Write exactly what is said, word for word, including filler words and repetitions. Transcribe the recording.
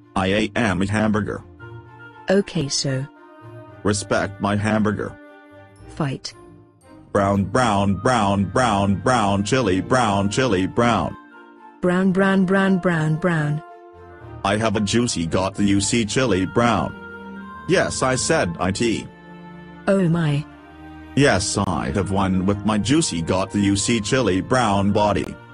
I am a hamburger. Okay, so. Respect my hamburger. Fight. Brown brown brown brown brown chili brown chili brown. Brown brown brown brown brown. I have a juicy got the U C chili brown. Yes, I said it. Oh my. Yes, I have won with my juicy got the U C chili brown body.